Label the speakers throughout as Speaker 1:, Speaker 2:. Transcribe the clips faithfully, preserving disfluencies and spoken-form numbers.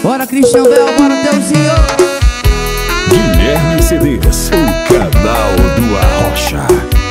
Speaker 1: Bora, Cristian Bel, bora, Teuzinho.
Speaker 2: Guilherme C Ds, o canal do Arrocha.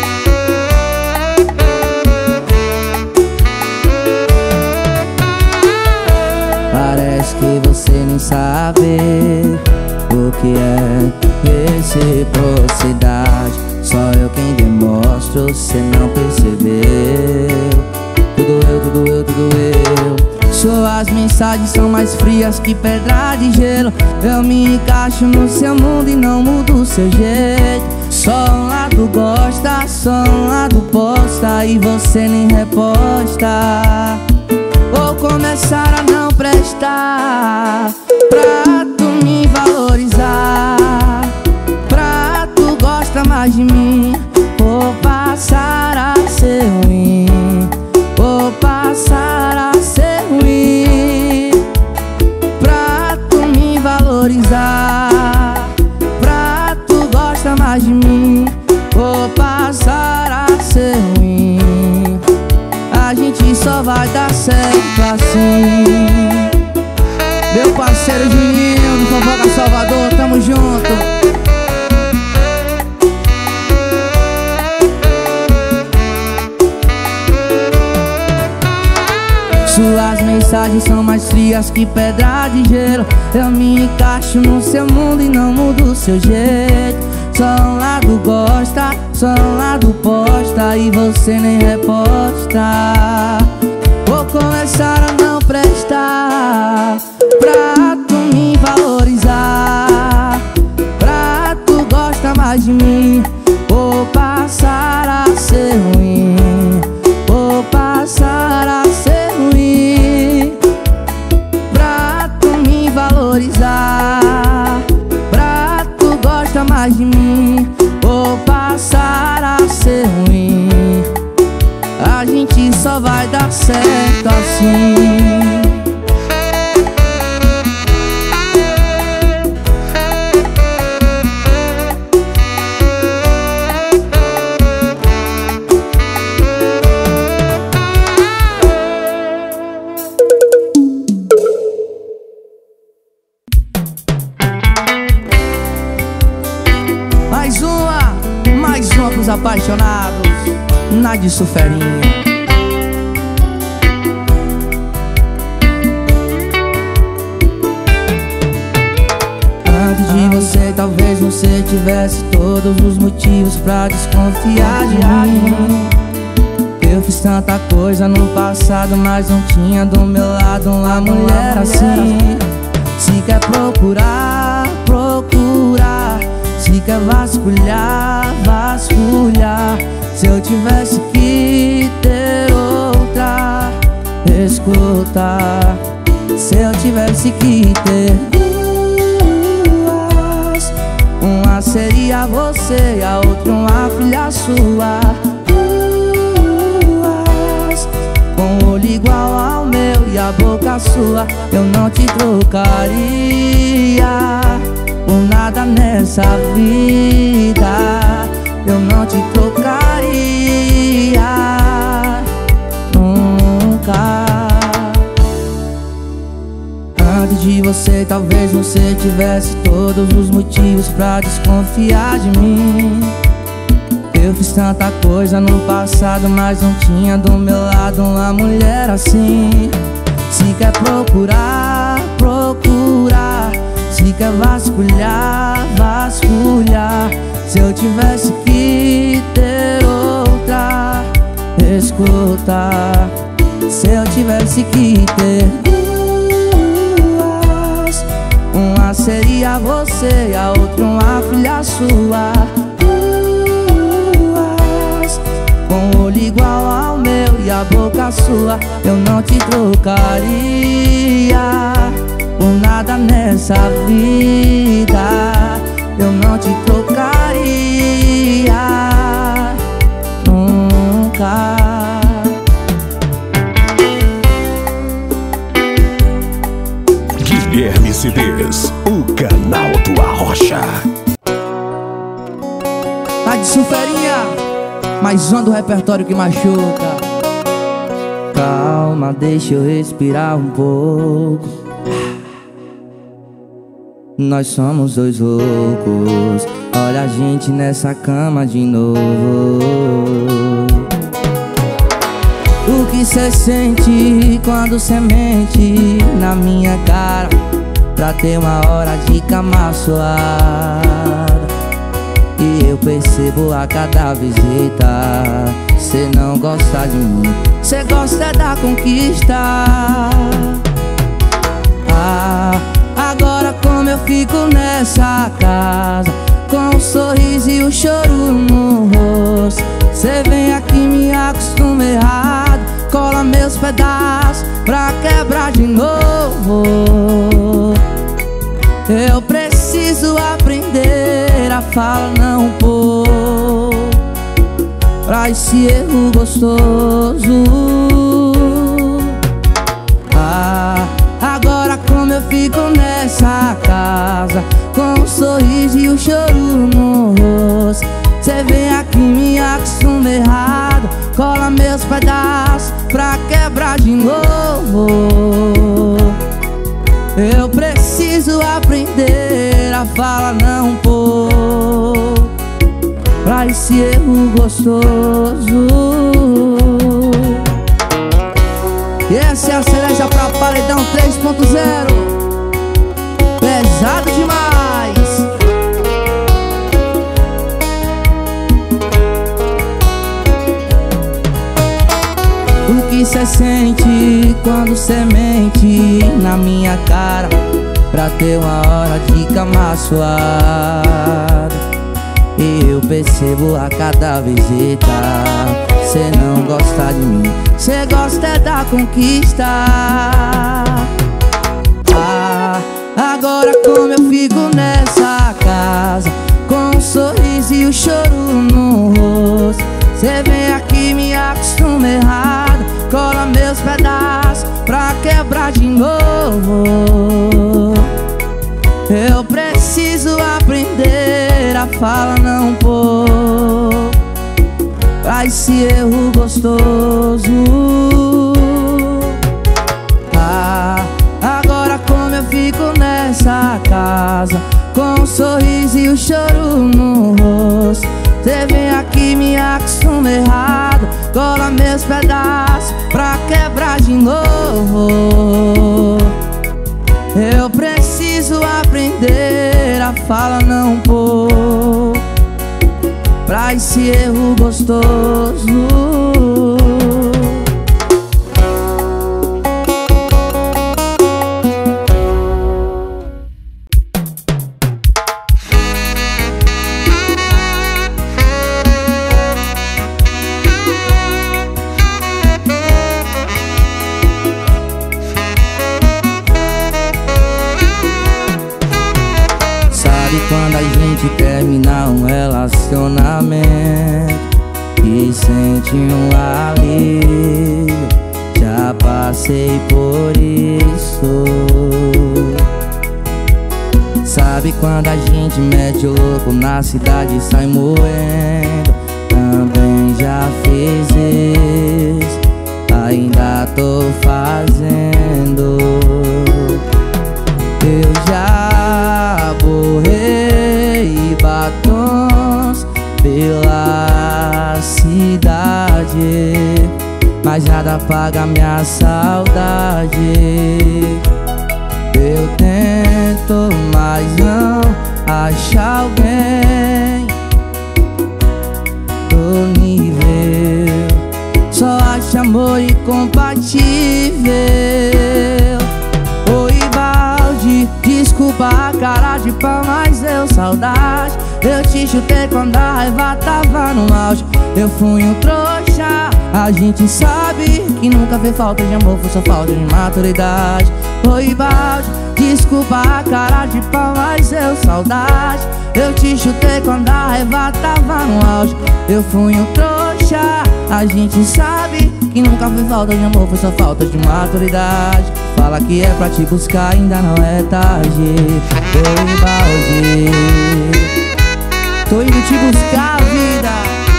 Speaker 1: Parece que você nem sabe o que é reciprocidade. Só eu quem demonstro, você não percebeu. Tudo eu, tudo eu, tudo eu. Suas mensagens são mais frias que pedra de gelo. Eu me encaixo no seu mundo e não mudo o seu jeito. Só um lado gosta, só um lado posta e você nem reposta. Vou começar a não prestar pra tu me valorizar, pra tu gostar mais de mim. Vou passar a ser ruim, vou passar a ser ruim, pra tu me valorizar, pra tu gostar mais de mim. Vou passar a ser ruim, a gente só vai dar certo assim. Meu parceiro Juninho do Fofoca Salvador, tamo junto. Suas mensagens são mais frias que pedra de gelo. Eu me encaixo no seu mundo e não mudo o seu jeito. Só um lado gosta, só um lado posta e você nem reposta. Vou começar a não prestar pra tu me valorizar, pra tu gostar mais de mim. Vou passar a ser ruim, vou passar a ser ruim, pra tu me valorizar, pra tu gostar mais de mim. Vou passar a ser ruim, a gente só vai dar certo assim. Mais uma, mais uma pros apaixonados, na de Suferinha. Antes de você, talvez você tivesse todos os motivos pra desconfiar de mim. Eu fiz tanta coisa no passado, mas não tinha do meu lado uma mulher assim. Se quer procurar, procurar. Se quer vasculhar, vasculhar. Se eu tivesse que ter outra, escuta. Se eu tivesse que ter duas, uma seria você e a outra uma filha sua. Duas, com o olho igual ao meu e a boca sua. Eu não te trocaria por nada nessa vida. Eu não te trocaria nunca. Antes de você, talvez você tivesse todos os motivos pra desconfiar de mim. Eu fiz tanta coisa no passado, mas não tinha do meu lado uma mulher assim. Se quer procurar, procurar. Se quer vasculhar, vasculhar. Se eu tivesse que ter outra, escuta. Se eu tivesse que ter duas, uma seria você e a outra uma filha sua. Duas, com o olho igual ao meu e a boca sua. Eu não te trocaria por nada nessa vida. Eu não te trocaria nunca.
Speaker 2: Guilherme C Ds, o canal do Arrocha.
Speaker 1: Tá de Suferinha, mais uma do repertório que machuca. Calma, deixa eu respirar um pouco. nós somos dois loucos. Olha a gente nessa cama de novo. O que cê sente quando cê mente na minha cara, pra ter uma hora de cama suada? E eu percebo a cada visita, cê não gosta de mim, cê gosta da conquista. Ah, agora como eu fico nessa casa, com o sorriso e o choro no rosto, cê vem aqui e me acostuma errado, cola meus pedaços pra quebrar de novo. Eu preciso aprender a falar não pôr pra esse erro gostoso. Ah, agora como eu fico nessa casa, com o sorriso e o choro no rosto, cê vem aqui e me acostuma errado, cola meus pedaços pra quebrar de novo. Eu preciso aprender a falar não pôr pra esse erro gostoso. E essa é a cereja pra Paredão três ponto zero. Pesado demais. O que cê sente quando cê mente na minha cara, pra ter uma hora de cama suada? E eu percebo a cada visita, cê não gosta de mim, cê gosta é da conquista. Ah, agora como eu fico nessa casa, com o sorriso e o choro no rosto, cê vem aqui e me acostuma errado, cola meus pedaços pra quebrar de novo. Eu preciso aprender a falar não pôr pra esse erro gostoso. Ah, agora como eu fico nessa casa, com o sorriso e o choro no rosto, cê vem aqui e me acostuma errado, cola meus pedaços pra quebrar de novo. Eu preciso aprender a falar não pôr pra esse erro gostoso. Quando a gente termina um relacionamento e sente um alívio, já passei por isso. Sabe quando a gente mete o louco na cidade e sai moendo? Também já fiz isso, ainda tô fazendo. Eu já borrei batons pela cidade, mas nada apaga minha saudade. Eu tento, mas não acho alguém do nível, só acho amor incompatível. Oi, balde, desculpa a cara de pau, mas deu saudade. Eu te chutei quando a raiva tava no auge. Eu fui um trouxa, a gente sabe que nunca fez falta de amor, foi só falta de maturidade. Oi, balde, desculpa a cara de pau, mas deu saudade. Eu te chutei quando a raiva tava no auge. Eu fui um trouxa, a gente sabe que nunca foi falta de amor, foi só falta de maturidade. Fala que é pra te buscar, ainda não é tarde. Oi, balde, tô indo te buscar, vida.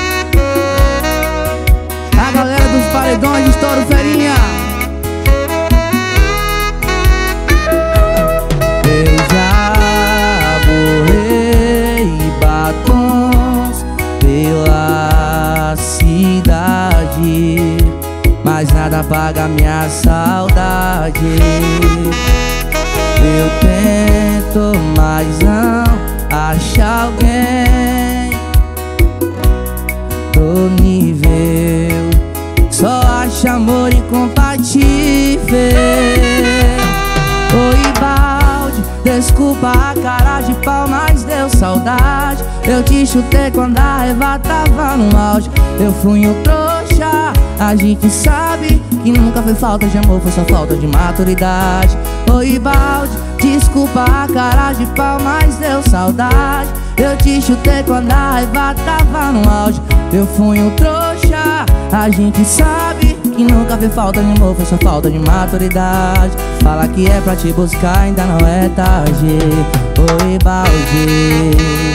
Speaker 1: A galera dos paredões, estouro ferinha. Eu já apaga minha saudade. Eu tento, mas não acho alguém do nível, só acho amor incompatível. Oi, balde, desculpa a cara de pau, mas deu saudade. Eu te chutei quando a raiva tava no auge. Eu fui um trouxa, a gente sabe que nunca foi falta de amor, foi só falta de maturidade. Oi, balde, desculpa a cara de pau, mas deu saudade. Eu te chutei quando a raiva tava no auge. Eu fui um trouxa, a gente sabe que nunca foi falta de amor, foi só falta de maturidade. Fala que é pra te buscar, ainda não é tarde. Oi, balde.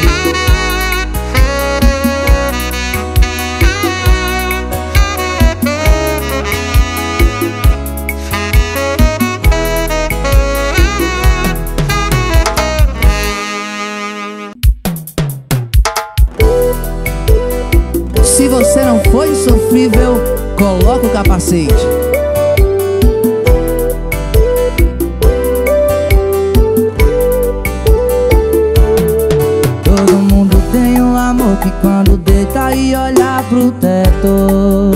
Speaker 1: Se você não foi sofrível, coloca o capacete. Todo mundo tem um amor que quando deita e olha pro teto,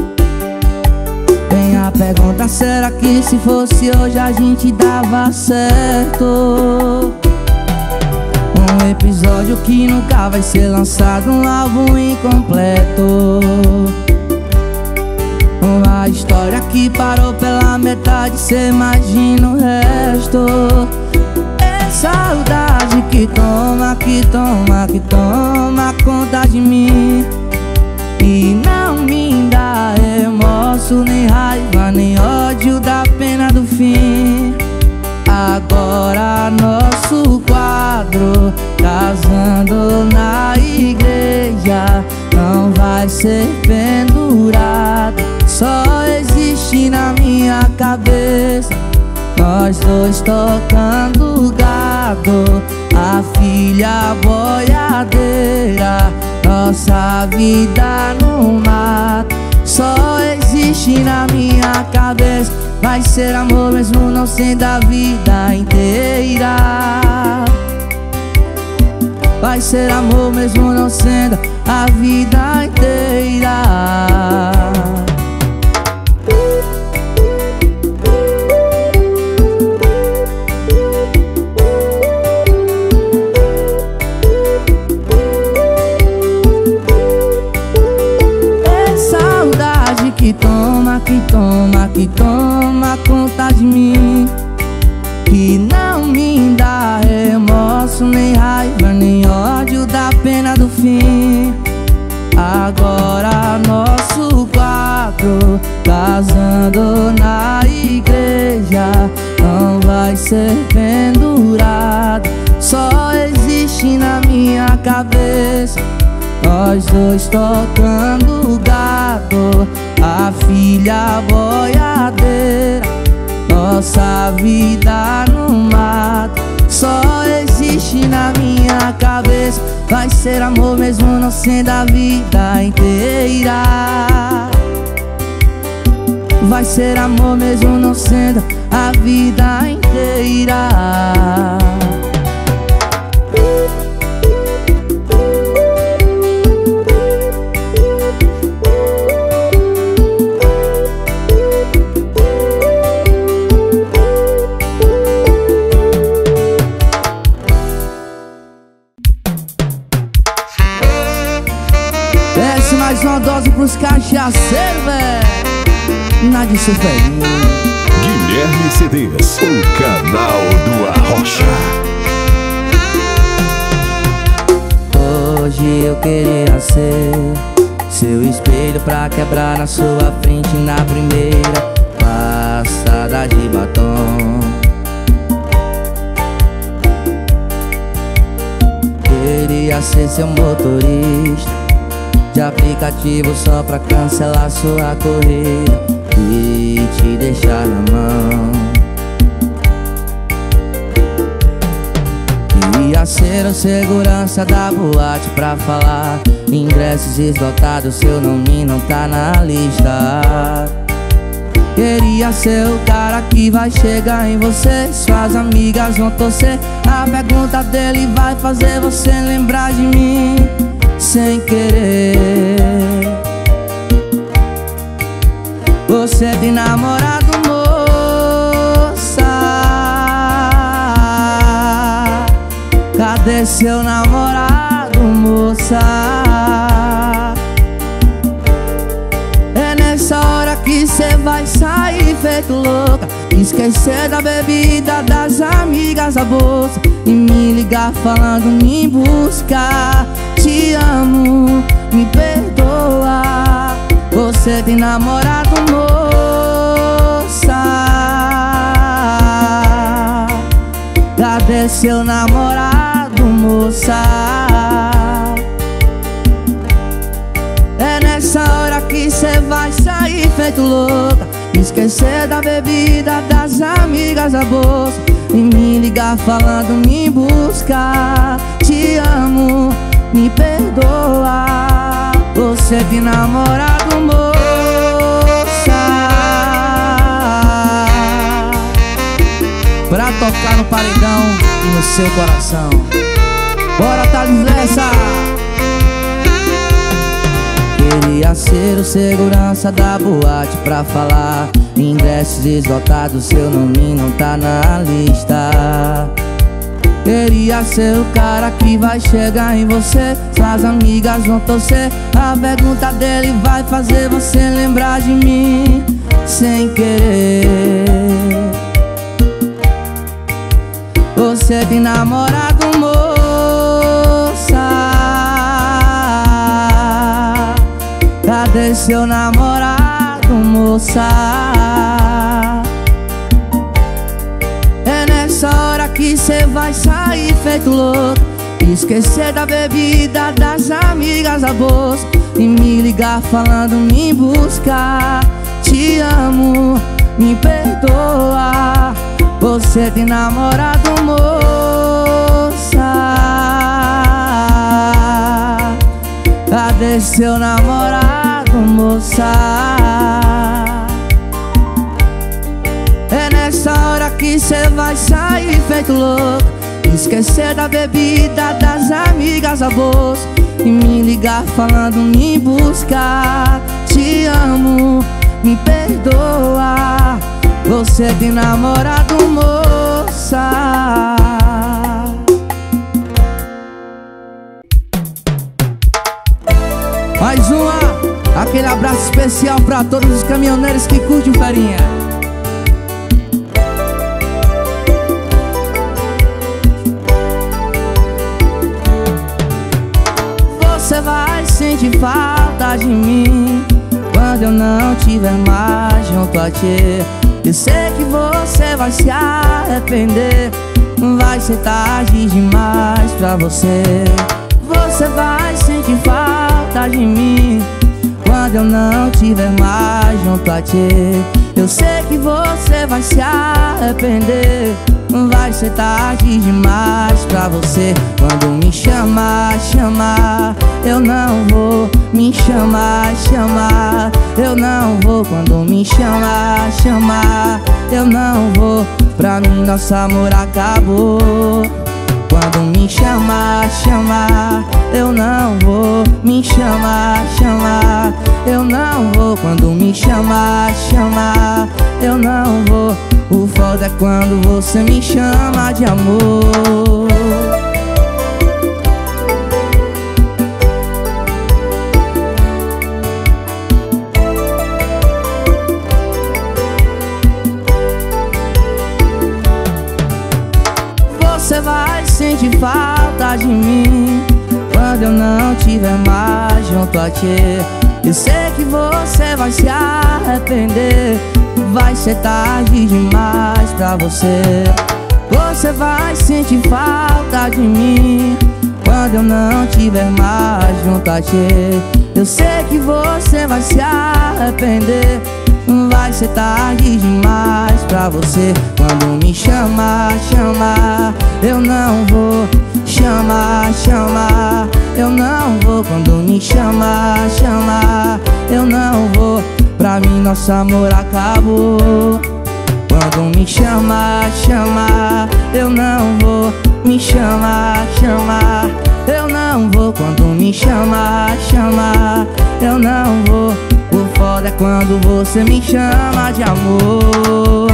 Speaker 1: vem a pergunta, será que se fosse hoje a gente dava certo? Um episódio que nunca vai ser lançado, um álbum incompleto, uma história que parou pela metade, cê imagina o resto. É saudade que toma, que toma, que toma conta de mim, e não me dá remorso, nem raiva, nem ódio da pena do fim. Agora nosso quadro, casando na igreja, não vai ser pendurado, só existe na minha cabeça. Nós dois tocando gado, a filha boiadeira, nossa vida no mato, só existe na minha cabeça. Vai ser amor mesmo não sendo a vida inteira. Vai ser amor mesmo não sendo a vida inteira. É saudade que toma, que toma, que toma conta de mim, que não me dá remorso, nem raiva, nem ódio da pena do fim. Agora nosso quadro, casando na igreja, não vai ser pendurado, só existe na minha cabeça. Nós dois tocando gado, a filha boiadeira, nossa vida no mato, só existe na minha cabeça. Vai ser amor mesmo não sendo a vida inteira. Vai ser amor mesmo não sendo a vida inteira. Desce mais uma dose pros cachaceiros, véi. Nadisson Ferrinho,
Speaker 2: Guilherme C Ds, o canal do Arrocha.
Speaker 1: Hoje eu queria ser seu espelho pra quebrar na sua frente na primeira passada de batom. Queria ser seu motorista de aplicativo só pra cancelar sua corrida e te deixar na mão. Queria ser o segurança da boate pra falar ingressos esgotados, seu nome não tá na lista. Queria ser o cara que vai chegar em você, suas amigas vão torcer. A pergunta dele vai fazer você lembrar de mim sem querer. Você tem namorado, moça? Cadê seu namorado, moça? É nessa hora que cê vai sair feito louca, esquecer da bebida, das amigas, da bolsa, e me ligar falando me buscar. Te amo, me perdoa. Você tem namorado, moça? Cadê seu namorado, moça? É nessa hora que cê vai sair feito louca, esquecer da bebida, das amigas, da bolsa, e me ligar falando me buscar. Te amo, me perdoa. Você tem namorado, moça? Pra tocar no paredão e no seu coração. Bora, Thales Lessa! Queria ser o segurança da boate pra falar ingressos esgotados, seu nome não tá na lista. Queria ser o cara que vai chegar em você, suas amigas vão torcer. A pergunta dele vai fazer você lembrar de mim sem querer. Você tem namorado, moça? Cadê seu namorado, moça? É nessa hora que cê vai sair feito louco, esquecer da bebida, das amigas, da bolsa, e me ligar falando me buscar. Te amo, me perdoa. Você tem namorado, moça? Cadê seu namorado, moça? É nessa hora que cê vai sair feito louco, esquecer da bebida, das amigas, da bolsa, e me ligar falando me buscar. Te amo, me perdoa. Você tem namorado, moça? Mais uma, aquele abraço especial pra todos os caminhoneiros que curtem o Ferinha. Você vai sentir falta de mim quando eu não tiver mais junto a ti. Eu sei que você vai se arrepender, vai ser tarde demais pra você. Você vai sentir falta de mim quando eu não tiver mais junto a ti. Eu sei que você vai se arrepender, vai ser tarde demais pra você. Quando me chamar, chamar, eu não vou. Me chamar, chamar, eu não vou. Quando me chamar, chamar, eu não vou. Pra mim nosso amor acabou. Quando me chamar, chamar, eu não vou. Me chamar, chamar, eu não vou. Quando me chamar, chamar, eu não vou. O foda é quando você me chama de amor. Você vai sentir falta de mim quando eu não tiver mais junto a ti. Eu sei que você vai se arrepender, vai ser tarde demais pra você. Você vai sentir falta de mim quando eu não tiver mais junto a ti. Eu sei que você vai se arrepender, vai ser tarde demais pra você. Quando me chamar, chamar, eu não vou. Chamar, chamar, eu não vou. Quando me chamar, chamar, eu não vou. Pra mim nosso amor acabou. Quando me chama, chama, eu não vou. Me chama, chama, eu não vou. Quando me chama, chama, eu não vou. O foda é quando você me chama de amor.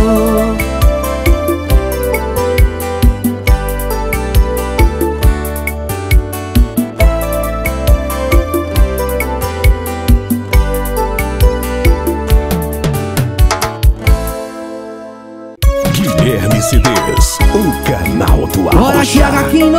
Speaker 2: Guilherme C Ds, o canal do Arrocha.
Speaker 1: Bora, Thiago Aquino!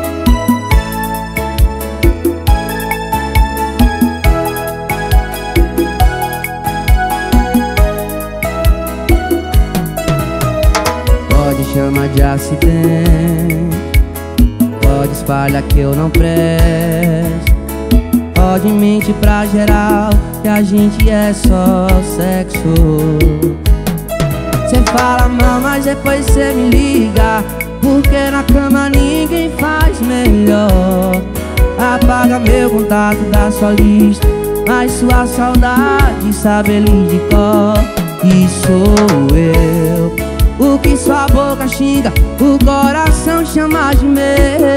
Speaker 1: Pode chamar de acidente, pode espalhar que eu não presto, pode mentir pra geral que a gente é só sexo. Cê fala mal, mas depois cê me liga, porque na cama ninguém faz melhor. Apaga meu contato da sua lista, mas sua saudade sabe ele de cor. E sou eu, o que sua boca xinga, o coração chama de meu.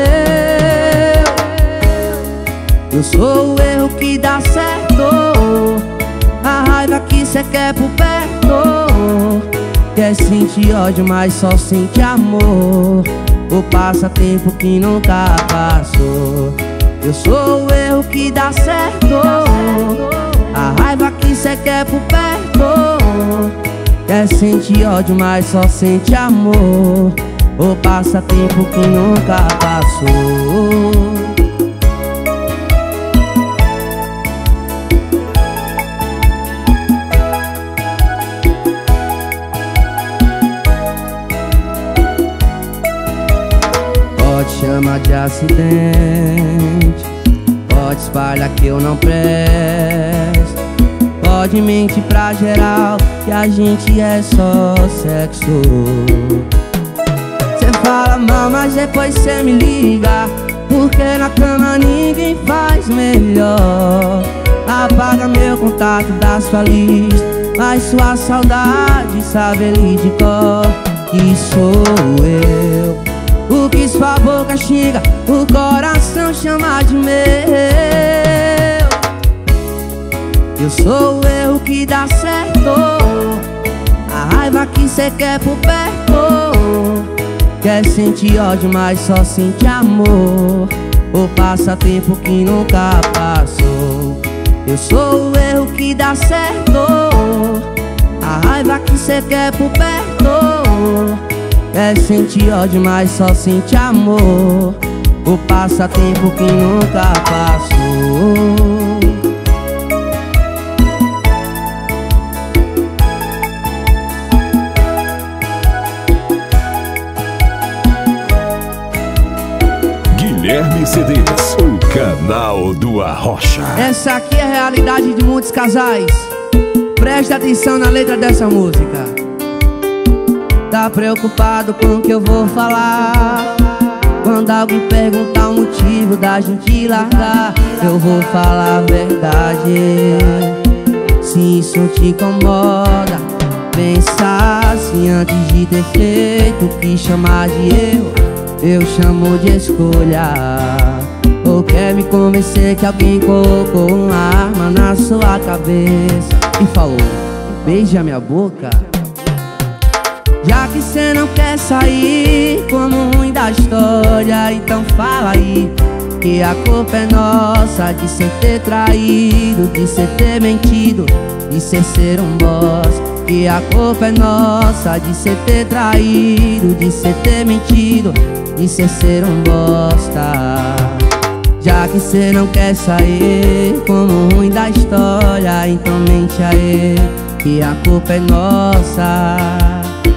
Speaker 1: Eu sou o erro que dá certo, a raiva que cê quer por perto. Quer sentir ódio, mas só sente amor. O passatempo que nunca passou. Eu sou o erro que dá certo, a raiva que cê quer por perto. Quer sentir ódio, mas só sente amor. O passatempo que nunca passou. Pode chamar de acidente, pode espalhar que eu não presto, pode mentir pra geral que a gente é só sexo. Cê fala mal, mas depois cê me liga, porque na cama ninguém faz melhor. Apaga meu contato da sua lista, mas sua saudade sabe ele de cor. E sou eu, o que sua boca xinga, o coração chama de meu. Eu sou o erro que dá certo, a raiva que cê quer por perto. Quer sentir ódio, mas só sente amor. O passatempo que nunca passou. Eu sou o erro que dá certo, a raiva que cê quer por perto. Quer sentir ódio, mas só sente amor. O passatempo que nunca passou.
Speaker 2: Guilherme C Ds, o canal do Arrocha.
Speaker 1: Essa aqui é a realidade de muitos casais. Preste atenção na letra dessa música. Tá preocupado com o que eu vou falar? Quando alguém perguntar o motivo da gente largar, eu vou falar a verdade. Se isso te incomoda, pensa assim antes de ter feito o que chamar de erro, eu chamo de escolha. Ou quer me convencer que alguém colocou uma arma na sua cabeça e falou, beija minha boca? Já que cê não quer sair como ruim da história, então fala aí que a culpa é nossa de cê ter traído, de cê ter mentido, de cê ser um boss. Que a culpa é nossa de cê ter traído, de cê ter mentido, de cê ser um bosta. Já que cê não quer sair como ruim da história, então mente aí que a culpa é nossa.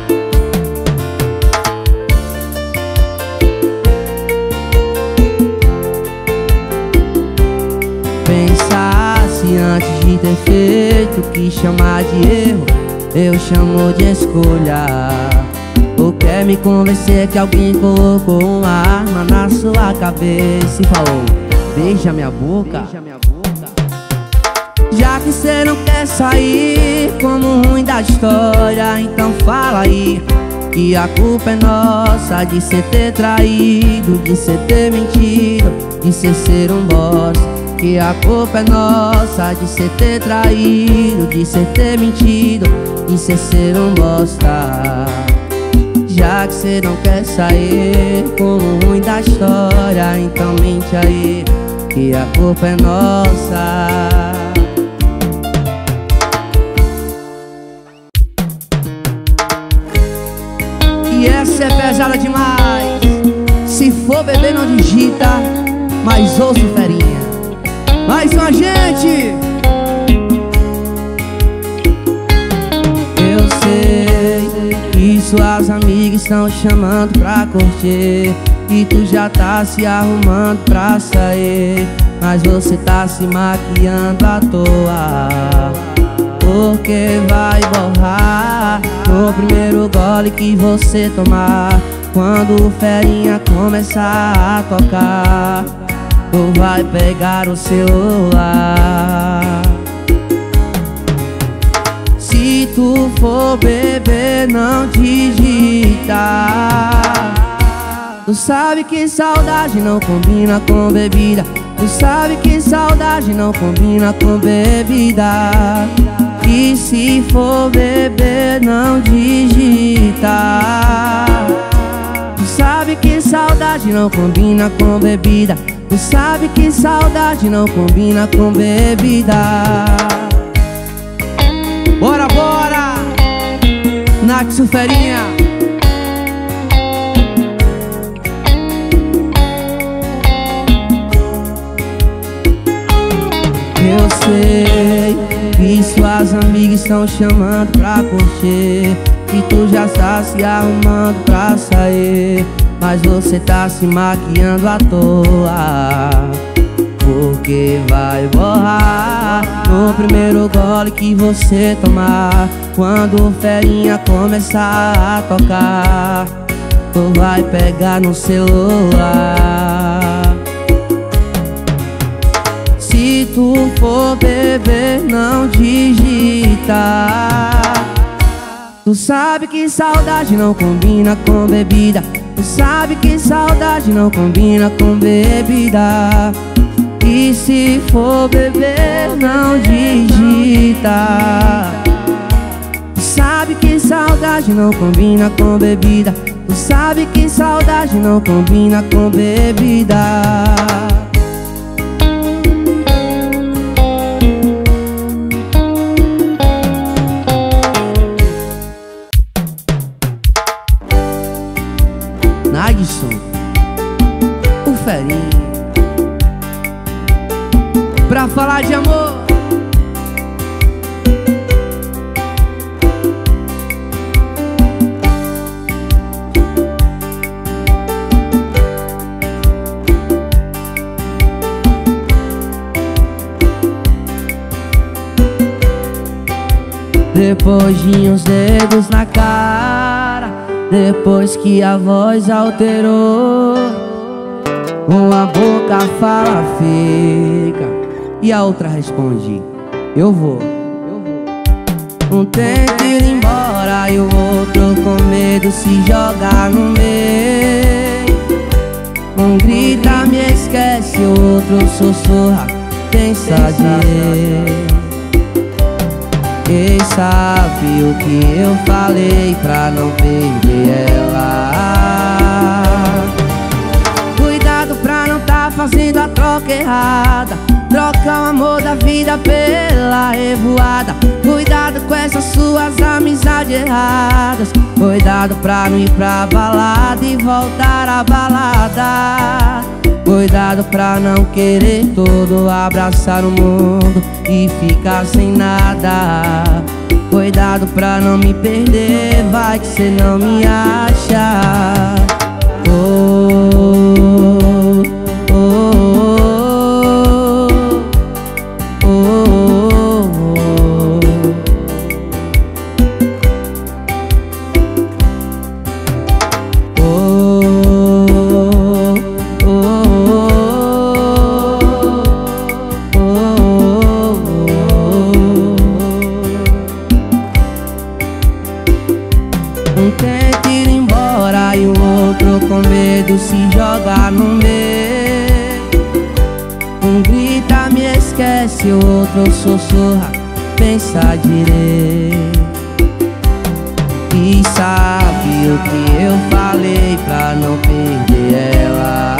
Speaker 1: Pensasse antes de ter feito o que chamar de erro, eu chamo de escolha. Ou quer me convencer que alguém colocou uma arma na sua cabeça e falou, beija minha boca? Já que cê não quer sair como ruim da história, então fala aí que a culpa é nossa de cê ter traído, de cê ter mentido, de cê ser um bosta. Que a culpa é nossa de cê ter traído, de cê ter mentido, de cê ser um bosta. Já que cê não quer sair como ruim da história, então mente aí que a culpa é nossa. E essa é pesada demais. Se for beber não digita, mas ouça o Ferinha. Mais uma gente. Eu sei que suas amigas estão chamando pra curtir, e tu já tá se arrumando pra sair, mas você tá se maquiando à toa, porque vai borrar no primeiro gole que você tomar. Quando o Ferinha começar a tocar, tu vai pegar o celular. Se tu for beber, não digita. Tu sabe que saudade não combina com bebida. Tu sabe que saudade não combina com bebida. E se for beber, não digita. Tu sabe que saudade não combina com bebida. Tu sabe que saudade não combina com bebida. Bora, bora! Naxo Ferinha. Eu sei que suas amigas estão chamando pra curtir, e tu já tá se arrumando pra sair, mas você tá se maquiando à toa, porque vai borrar no primeiro gole que você tomar. Quando o Ferinha começar a tocar, tu vai pegar no celular. Se tu for beber, não digita. Tu sabe que saudade não combina com bebida. Tu sabe que saudade não combina com bebida. E se for beber, não digita. Tu sabe que saudade não combina com bebida. Tu sabe que saudade não combina com bebida. Nadson, o Ferinha, pra falar de amor. Depois de uns dedos na cara, depois que a voz alterou, uma boca fala fica e a outra responde eu vou. Um tenta ir embora e o outro com medo se joga no meio. Um grita me esquece, o outro sussurra pensa direito. Quem sabe o que eu falei pra não perder ela? Cuidado pra não tá fazendo a troca errada, trocar o amor da vida pela revoada. Cuidado com essas suas amizades erradas. Cuidado pra não ir pra balada e voltar à balada. Cuidado pra não querer todo, abraçar o mundo e ficar sem nada. Cuidado pra não me perder, vai que cê não me acha. Oh, oh, oh, oh, oh, oh, oh, oh, oh. ficou com medo, se joga no meio. Um grita, me esquece, o outro sussurra, pensa direito. E sabe o que eu falei pra não perder ela?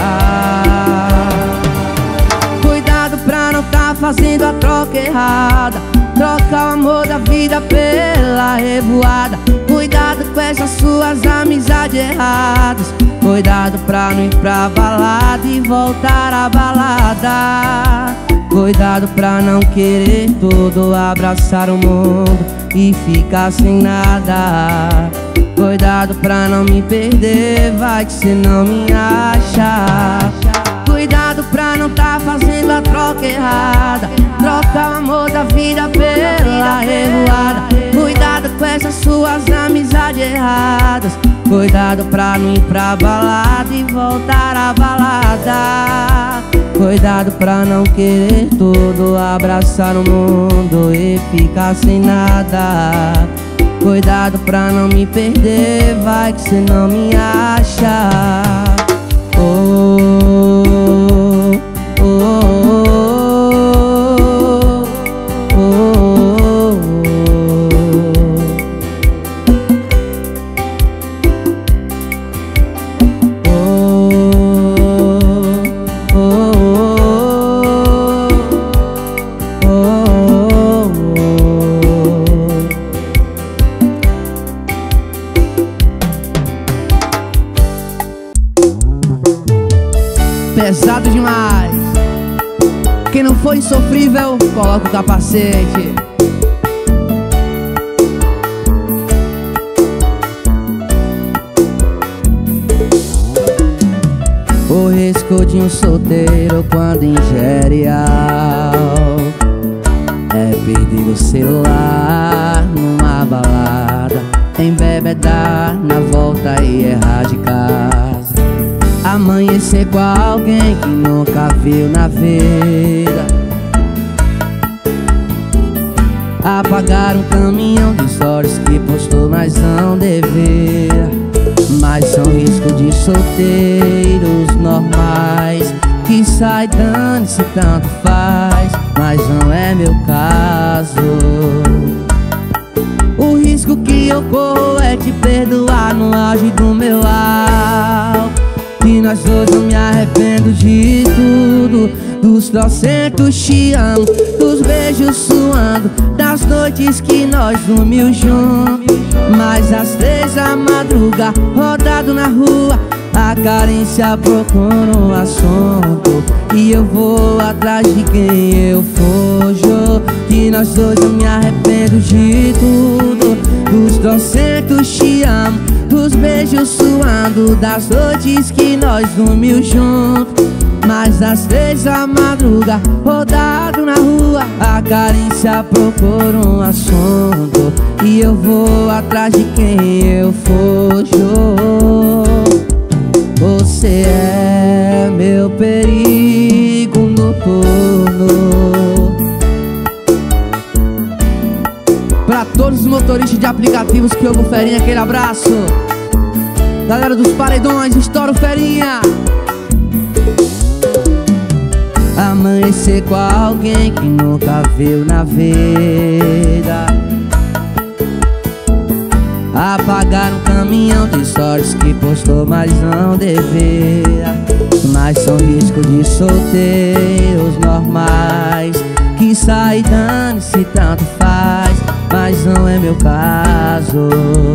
Speaker 1: Cuidado pra não tá fazendo a troca errada, troca o amor da vida pela revoada. Cuidado com essas suas amizades erradas, cuidado pra não ir pra balada e voltar à balada. Cuidado pra não querer tudo, abraçar o mundo e ficar sem nada. Cuidado pra não me perder, vai que cê não me acha. Cuidado pra não tá fazendo a troca errada, troca o amor da vida pela revoada. Cuidado com essas suas amizades erradas, cuidado pra não ir pra balada e voltar à balada. Cuidado pra não querer tudo, abraçar o mundo e ficar sem nada. Cuidado pra não me perder, vai que cê não me acha. Oh, oh, oh, oh, oh, pesado demais. Quem não foi insofrível, coloca o capacete. O risco de um solteiro quando ingere álcool é perder o celular numa balada, embebedar na volta e errar de casa. Amanhecer com alguém que nunca viu na vida, apagar um caminhão de stories que postou mas não deveria. Mas são riscos de solteiros normais, que sai dane-se tanto faz, mas não é meu caso. O risco que eu corro é te perdoar no auge do meu álcool. De nós dois eu me arrependo de tudo, dos trocentos te amo, dos beijos suando, das noites que nós dormimos juntos. Mas às três da madruga, rodado na rua, a carência procura um assunto, e eu vou atrás de quem eu fujo. De nós dois eu me arrependo de tudo, dos trocentos te amo, dos beijos suando, das noites que nós dormimos juntos. Mas às três da madruga, rodado na rua, a carência procura um assunto, e eu vou atrás de quem eu fujo. Você é meu perigo noturno. Pra todos os motoristas de aplicativos que ouvem o Ferinha, aquele abraço. Galera dos paredões, estoura o Ferinha. Amanhecer com alguém que nunca viu na vida, apagar um caminhão de stories que postou mas não deveria. Mas são riscos de solteiros normais, que sai dane-se tanto faz, mas não é meu caso.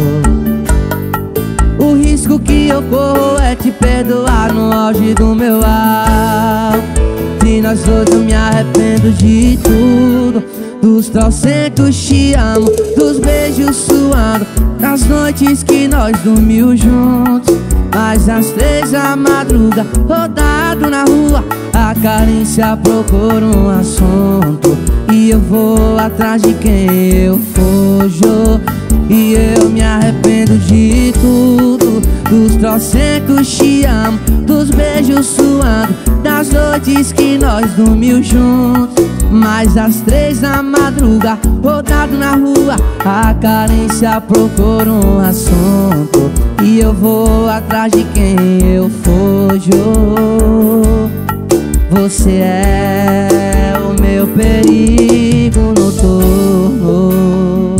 Speaker 1: O risco que eu corro é te perdoar no auge do meu álcool. De nós dois eu me arrependo de tudo, dos trocentos te amo, dos beijos suando, das noites que nós dormimos juntos. Mas às três da madruga, rodado na rua, a carência procura um assunto, e eu vou atrás de quem eu fujo. E eu me arrependo de tudo, dos trocentos te amo, dos beijos suando, das noites que nós dormimos juntos. Mas às três da madruga, rodado na rua, a carência procura um assunto, e eu vou atrás de quem eu fujo. Você é o meu perigo noturno.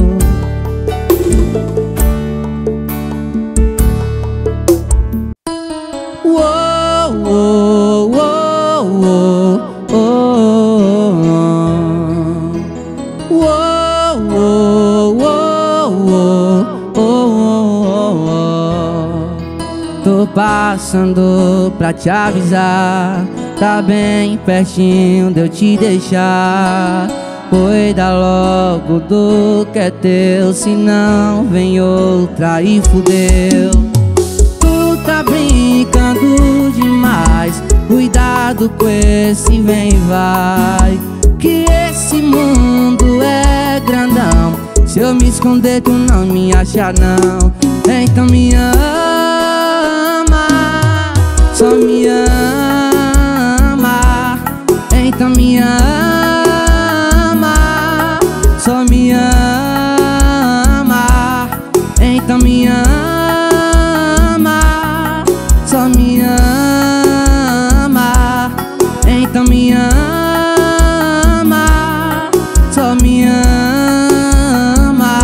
Speaker 1: Uou, uou, uou, uou, uou. Uou, uou, uou, uou, uou. Tô passando pra te avisar, tá bem pertinho de eu te deixar. Cuida logo do que é teu, senão vem outra e fudeu. Tu tá brincando demais, cuidado com esse vem e vai, que esse mundo é grandão. Se eu me esconder tu não me acha não. Então me ama, só me ama. Então me ama, só me ama. Então me ama, só me ama. Então me ama, só me ama.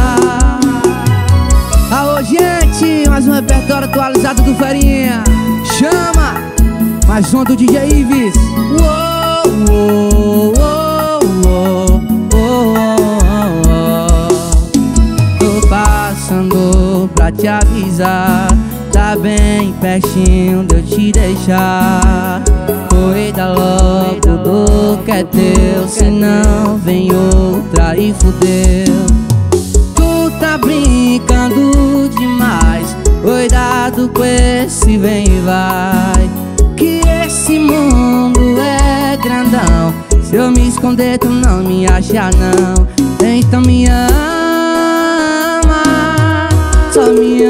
Speaker 1: Alô gente, mais um repertório atualizado do Ferinha. Chama, mais um do D J Ives. Uou, uou, uou, uou, uou, uou. Tô passando pra te avisar, tá bem pertinho de eu te deixar. Cuida logo do que é teu, senão vem outra e fudeu. Tu tá brincando demais, cuidado com esse vem e vai, que esse mundo é grandão. Se eu me esconder tu não me acha não. Então me ama, só me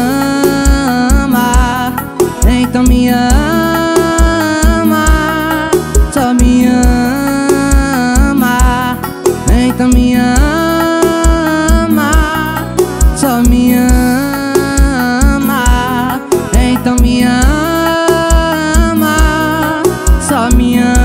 Speaker 1: ama. Então me ama, só me ama. Então me ama, só me ama. Então me ama, só me ama.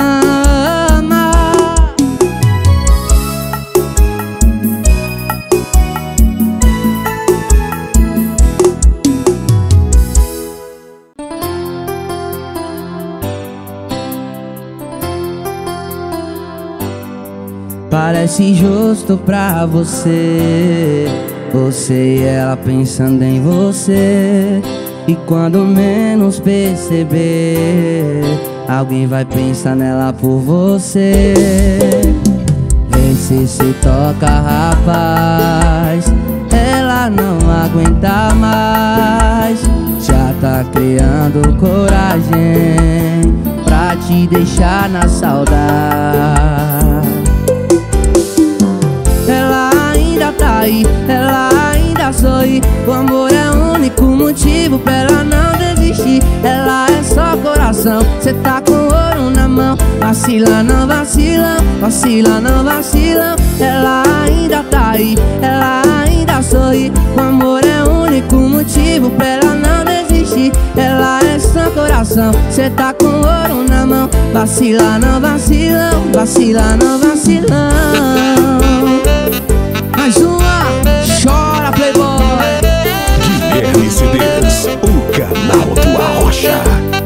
Speaker 1: Parece justo pra você, você e ela pensando em você. E quando menos perceber, alguém vai pensar nela por você. Vê se se toca, rapaz, ela não aguenta mais. Já tá criando coragem pra te deixar na saudade. Ela ainda tá aí, ela ainda sorri. O amor é o único motivo pra ela não desistir. Ela é só coração, cê tá com ouro na mão. Vacila, não vacila, vacila, não vacila. Ela ainda tá aí, ela ainda sorri. O amor é o único motivo pra ela não desistir. Ela é só coração, cê tá com ouro na mão. Vacila, não vacila, vacila, não vacila. Mais uma, chora playboy.
Speaker 2: Guilherme C Ds, o canal do Arrocha.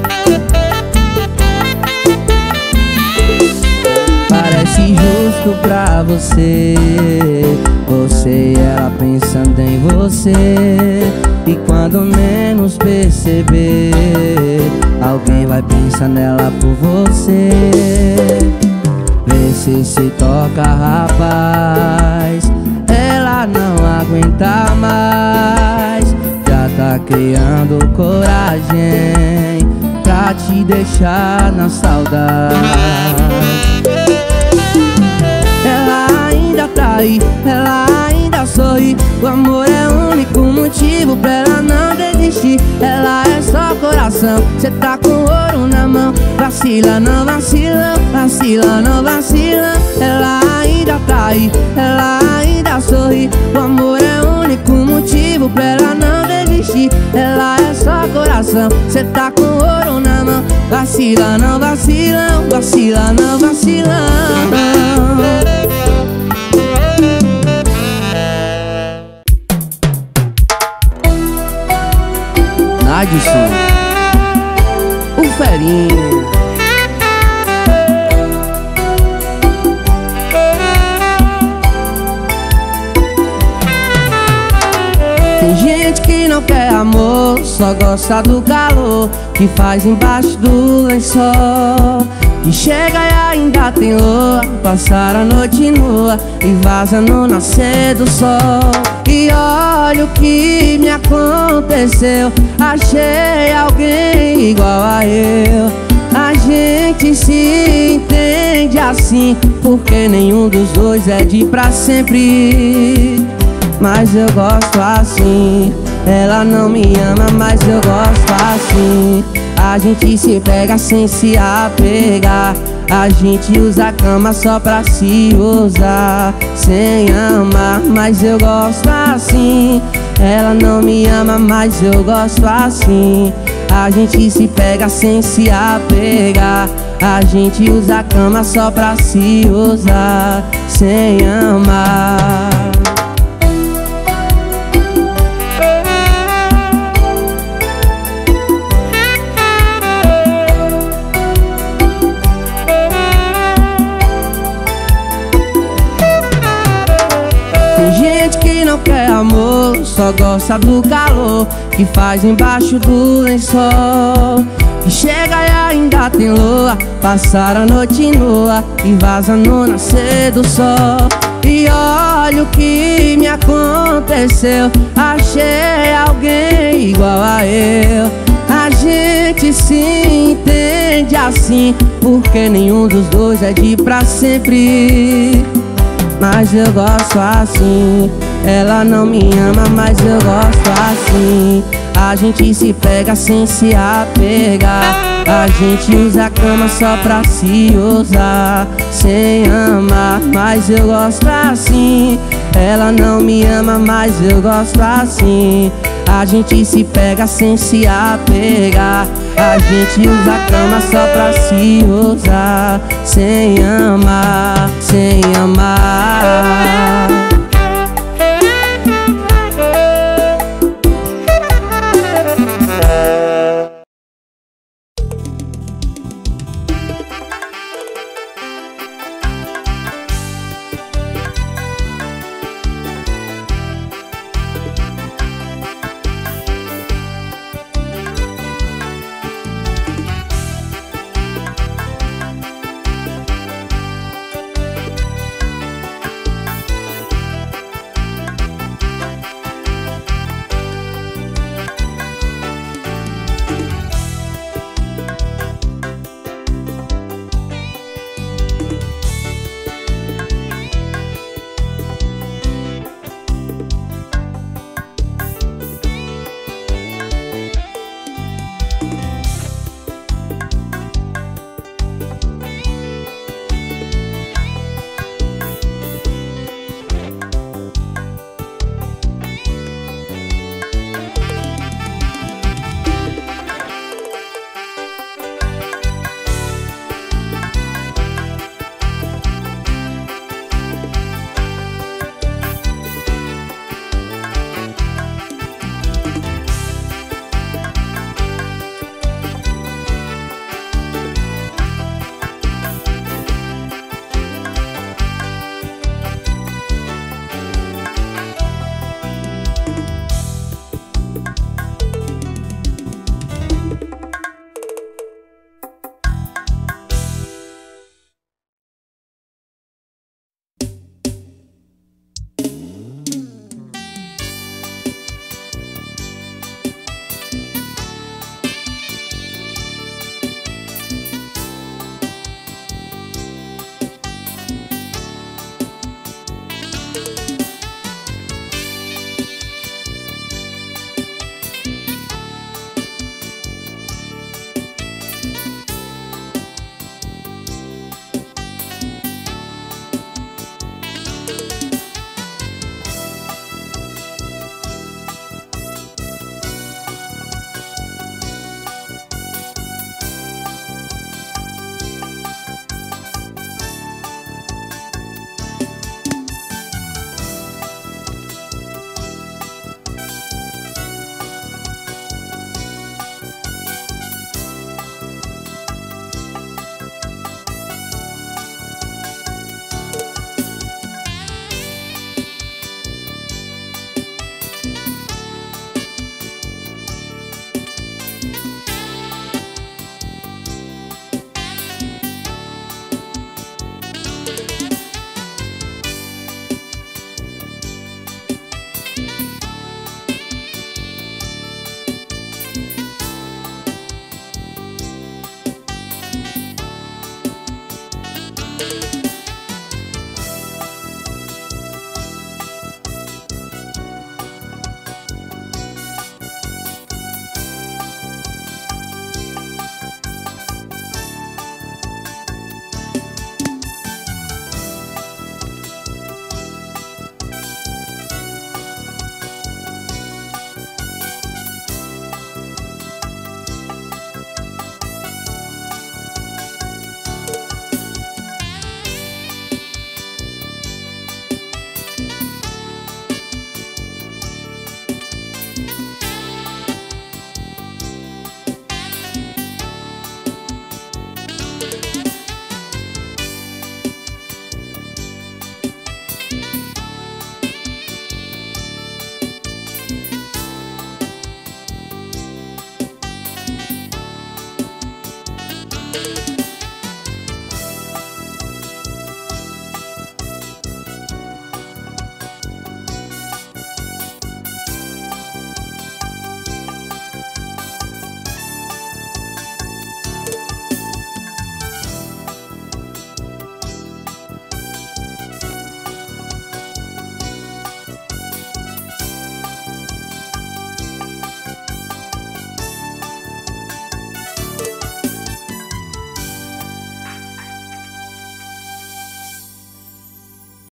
Speaker 1: Parece justo pra você, você e ela pensando em você. E quando menos perceber, alguém vai pensar nela por você. Vê se se toca, rapaz, ela não aguenta mais. Já tá criando coragem pra te deixar na saudade. Ela ainda tá aí, ela ainda sorri. O amor é o único motivo pra ela não desistir. Ela é só coração, cê tá com ouro na mão. Vacila, não vacila, vacila, não vacila. Ela ainda tá aí, ela ainda sorri. O amor é o único motivo pra ela não desistir. desistir. Ela é só coração, cê tá com ouro na mão. Vacila não, vacilão, vacila não, vacilão. Adson, o Ferinha. Tem gente que não quer amor, só gosta do calor que faz embaixo do lençol. Que chega e ainda tem lua, passar a noite nua e vaza no nascer do sol. E olha o que me aconteceu, achei alguém igual a eu. A gente se entende assim, porque nenhum dos dois é de pra sempre. Mas eu gosto assim, ela não me ama, mas eu gosto assim. A gente se pega sem se apegar, a gente usa a cama só pra se usar, sem amar, mas eu gosto assim. Ela não me ama, mas eu gosto assim. A gente se pega sem se apegar, a gente usa a cama só pra se usar, sem amar. Tem gente que não quer amor, só gosta do calor que faz embaixo do lençol. Que chega e ainda tem lua, passar a noite nua e vaza no nascer do sol. E olha o que me aconteceu, achei alguém igual a eu. A gente se entende assim, porque nenhum dos dois é de pra sempre. Mas eu gosto assim, ela não me ama, mas eu gosto assim. A gente se pega sem se apegar, a gente usa a cama só pra se usar, sem amar, mas eu gosto assim. Ela não me ama, mas eu gosto assim. A gente se pega sem se apegar, a gente usa a cama só pra se usar, sem amar, sem amar.